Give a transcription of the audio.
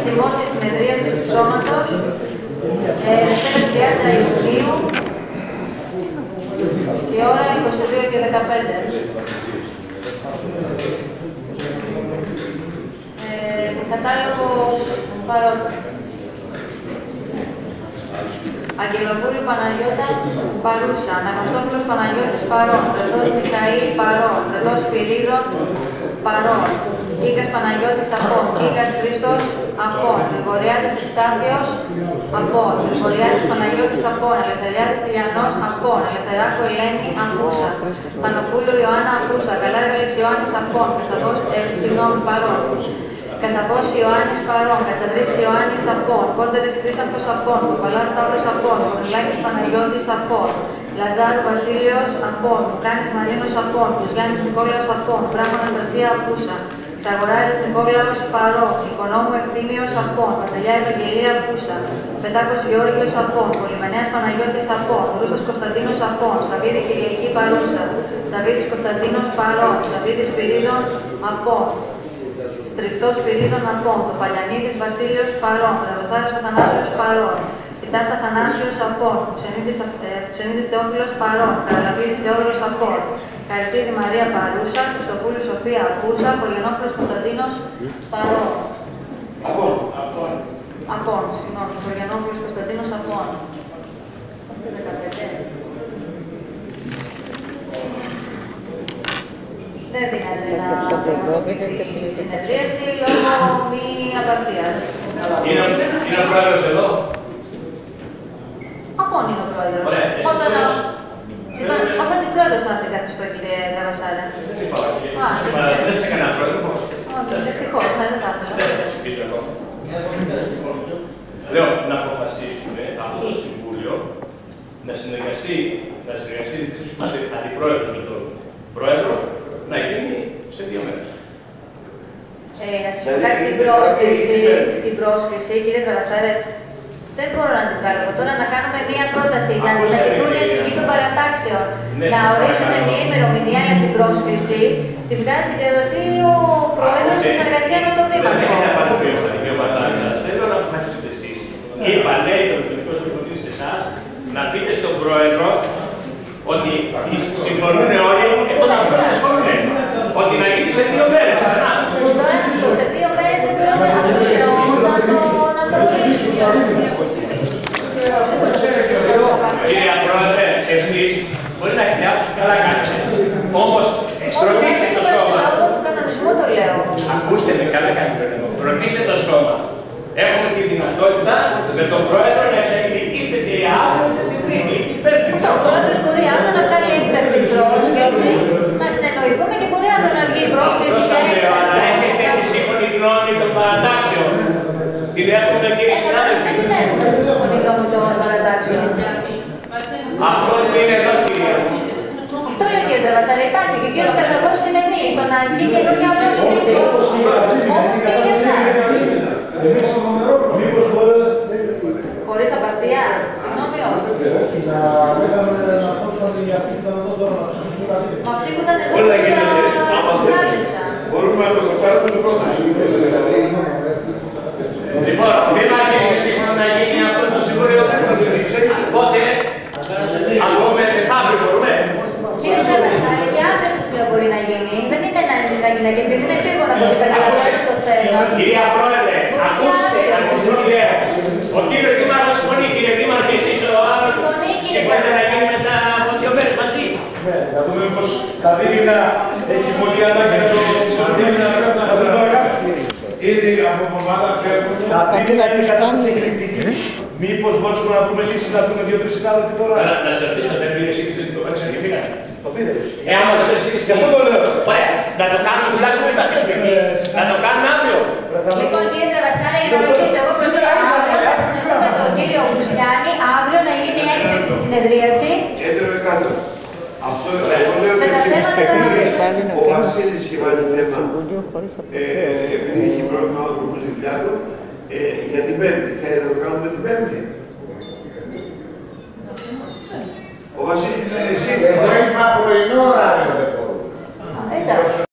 δημόσια συνεδρίαση του Σώματος, Δευτέρα 30 Ιουνίου, και ώρα 22 και 15. Κατάλογος παρόντων. Αγγελοπούλου Παναγιώτα, παρούσα. Αναγνωστόπουλος Παναγιώτης, παρών. Βρετός Μιχαήλ, παρών. Βρετός Σπυρίδων, παρών. Γκίκας Παναγιώτης, απόν. Γκίκας Χρήστος, απόν. Γρηγοριάδης Ευστάθιος, απόν. Γρηγοριάδης Παναγιώτης, απόν. Ελευθεριάδης Τηλιανός, απόν. Ελευθεράκου Ελένη, απούσα. Πανοπούλου Ιωάννα, απούσα. Καλάργαλης Ιωάννης, απόν. Παρών. Κασαβός Ιωάννης, παρών. Κατσαντρής Ιωάννης, απόν. Κόντερης Χρύσανθος, απόν. Κοπαλάς Σταύρος, απόν. Κορνηλάκης Παναγιώτης, απόν. Λαζάρου Βασίλειος, απόν. Μουκάνης Μαρίνος, απόν. Γιάννης Νικόλαος, απόν. Πράγμα Αναστασία, απούσα. Ξαγοράρης Νικόλαος, παρών. Οικονόμου Ευθύμιος, απόν. Βατελιά Ευαγγελία, απούσα. Πετάκος Γεώργιος, απόν. Πολυμενέας Παναγιώτης, απόν. Ρούσας Κωνσταντίνος, απόν. Σαββίδη Κυριακή, παρούσα. Σαββίδης Κωνσταντίνος, παρών. Σαββίδης Σπυρίδων, απόν. Στριφτός Σπυρίδων, απόν. Το Παλιανίδης Βασίλειος, παρών. Τραβασάριος Αθανάσιος, παρών. Φυτάς Αθανάσιος, απόν. Φουξενίδης Θεόφιλος, παρών. Καραλαβίδης Θεόδωρος, απόν. Καριτίδη Μαρία, παρούσα. Χριστοπούλου Σοφία, απούσα. Πολιανόπουλος Κωνσταντίνος, παρών. Απόν, συγγνώμη. Πολιανόπουλος Κωνσταντίνος, απόν. Είστε 15. Δεν δίνεται να προωθηθεί η συνεδρίαση λόγω μη απαρτίας. Είναι ο πρόεδρος εδώ. Απόν είναι ο πρόεδρος. Ως αντιπρόεδρος θα αντικαθιστώ, κύριε Γραβασάρα. Δεν σε κανένα πρόεδρο. Όχι, δυστυχώς, ναι, δεν θα ήθελα. Λέω να αποφασίσουν αυτό το Συμβούλιο να συνεργαστεί αντιπρόεδρο με τον πρόεδρο να γίνει σε 2 μέρες. Να σας πω κάτι την πρόσκληση, κύριε Γραβασάρα. Δεν μπορώ να την κάνω. Τώρα να κάνουμε μία πρόταση, να συναντηθούν οι αρχηγοί των παρατάξεων, να ορίσουν μία ημερομηνία για την πρόσκληση, την βγάλει την κρατή ο Πρόεδρος σε συνεργασία με το Δήμαρχο. Δεν είναι απαντοποιό στα δικαιώματά σας. Δεν θέλω να αποφασίσετε εσείς. Είπα, λέει το Δημοτικό Συμβουλίο σε εσάς, να πείτε στον Πρόεδρο ότι συμφωνούν όλοι, τότε δεν συμφωνούν. Ότι να γίνει σε 2 μέρες. Τώρα σε 2 μέρες δεν μπορούμε να το ορίσουμε. Κυρία Πρόεδρε, εσείς μπορεί να κοιτάξετε καλά κάνετε. Όμως, ρωτήστε το σώμα. Του κανονισμού το λέω. Ακούστε με, καλά κάνετε. Ρωτήστε το σώμα. Έχουμε τη δυνατότητα με τον Πρόεδρο να εξαγγείλει είτε την αύριο είτε την Τρίτη. Ο Πρόεδρος μπορεί αύριο να βγάλει έκτακτη πρόσκληση, να συνεννοηθούμε και μπορεί αύριο να βγει η πρόσκληση για έκτακτη. Αλλά έχετε τη σύμφωνη γνώμη των παρατάξεων. Την έχουμε, κύριε συνάδελφοι. Δεν έχουμε τη σύμφωνη γνώμη των παρατάξεων. Αυτό είναι εδώ, κύριε. Αυτό λέει ο κύριος Δραβασάρα, υπάρχει και ο κύριος Κασαβός συνενεί στο να βγει καινούργια πρόσκληση. Όπως και για εσάς. Χωρίς απαρτία. Συγγνώμη, όχι. Μα αυτοί που ήταν εδώ τους κάλεσα. Μπορούμε να το κοτσάρουμε το πρώτο Συμβούλιο, δηλαδή. Λοιπόν, δεν υπάρχει σύμφωνα να γίνει αυτό το Συμβούλιο. Οπότε, ακούμε μεθαύριο μπορούμε. Κύριε Δραβασάρα, και αύριο σε φίλο μπορεί να γίνει. Δεν είναι να γίνει και επειδή δεν πήγω να πω ότι καταλαβαίνω το θέμα. Κυρία Πρόεδρε, ακούστε τι λέω. Ο κύριος Δήμαρχος συμφωνεί, κύριε Δήμαρχε, εσείς ο άλλος συμφωνείτε να γίνει μετά από 2 μέρες μαζί. Να δούμε πως θα δίνει να έχει πολύ ανάγκη να το Ήδη από εβδομάδα φεύγουν. Αντί να είναι κατάσταση εκρηκτική, μήπως μπορούμε να βρούμε λύση να δούμε 2-3 συνάδελφοι τώρα. Να σε ρωτήσω, δεν πήρε σύγκριση την κομμάτια και φύγανε. Το πήρε. Άμα δεν πήρε σύγκριση, αυτό το λέω. Ωραία, να το κάνουμε τουλάχιστον με τα φυσική. Να το κάνουμε αύριο. Λοιπόν, κύριε Δραβασάρα, για να βοηθήσω, εγώ προτείνω αύριο θα συνεχίσω με τον κύριο Μπουσιάνη, αύριο να γίνει έκτακτη συνεδρίαση. Κέντρο ή κάτω. Αυτό εγώ λέω το εξής. Ο Βασίλης είχε βάλει θέμα, επειδή έχει πρόβλημα άνθρωπο με τη δουλειά του, για την Πέμπτη. Θέλετε να το κάνουμε την Πέμπτη. Ο Βασίλης λέει εσύ. Εγώ είμαι πρωινό ωράριο. Εντάξει.